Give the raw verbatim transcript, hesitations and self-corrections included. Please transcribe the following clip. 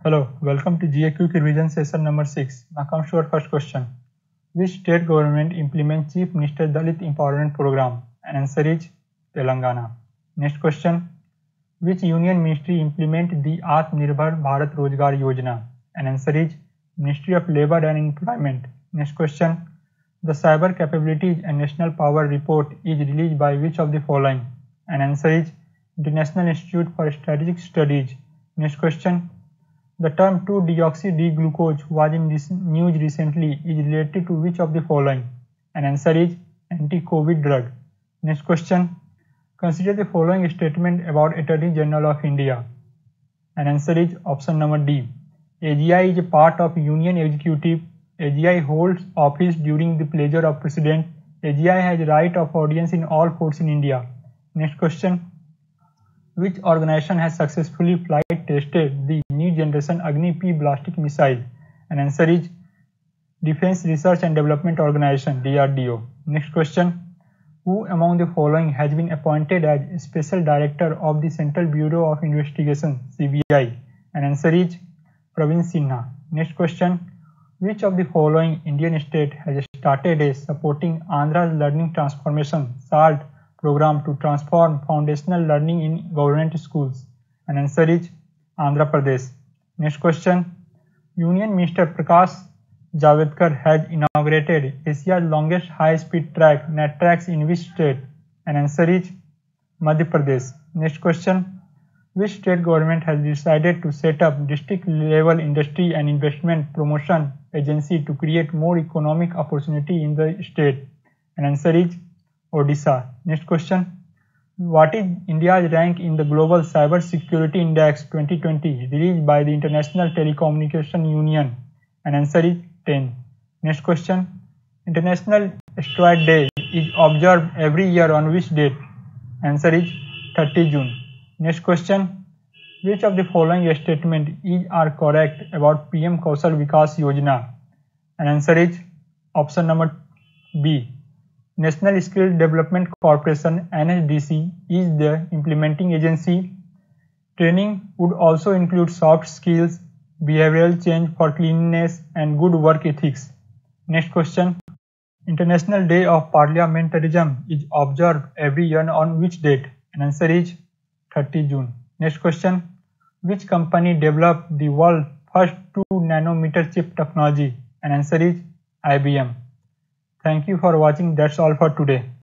Hello, welcome to G A Quick Revision session number six. Now comes to our first question. Which state government implements Chief Minister Dalit Empowerment Program? And answer is Telangana. Next question. Which union ministry implement the Atmanirbhar Bharat Rozgar Yojana? And answer is Ministry of Labour and Employment. Next question. The Cyber Capabilities and National Power Report is released by which of the following? And answer is International Institute for Strategic Studies. Next question. The term two deoxy D glucose was in this news recently is related to which of the following? And answer is anti-COVID drug. Next question. Consider the following statement about Attorney General of India. And answer is option number D. A G I is a part of Union Executive. A G I holds office during the pleasure of President. A G I has right of audience in all courts in India. Next question. Which organization has successfully flight tested the new generation Agni-P ballistic missile? And answer is Defense Research and Development Organization D R D O. Next question. Who among the following has been appointed as Special Director of the Central Bureau of Investigation C B I? And answer is Praveen Sinha. Next question. Which of the following Indian state has started a supporting Andhra's Learning Transformation SALT program to transform foundational learning in government schools? And answer is Andhra Pradesh. Next question. Union Minister Prakash Javadekar has inaugurated Asia's longest high-speed track NETRACS in which state? And answer is Madhya Pradesh. Next question. Which state government has decided to set up district-level industry and investment promotion agency to create more economic opportunity in the state? And answer is Odisha. Next question. What is India's rank in the Global Cyber Security Index twenty twenty released by the International Telecommunication Union? And answer is ten. Next question. International Asteroid Day is observed every year on which date? Answer is thirtieth June. Next question. Which of the following statement is are correct about P M Kaushal Vikas Yojana? And answer is option number B. National Skill Development Corporation N S D C is the implementing agency. Training would also include soft skills, behavioral change for cleanliness and good work ethics. Next question. International Day of Parliamentarism is observed every year on which date? And answer is thirtieth June. Next question. Which company developed the world's first two nanometer chip technology? And answer is I B M. Thank you for watching. That's all for today.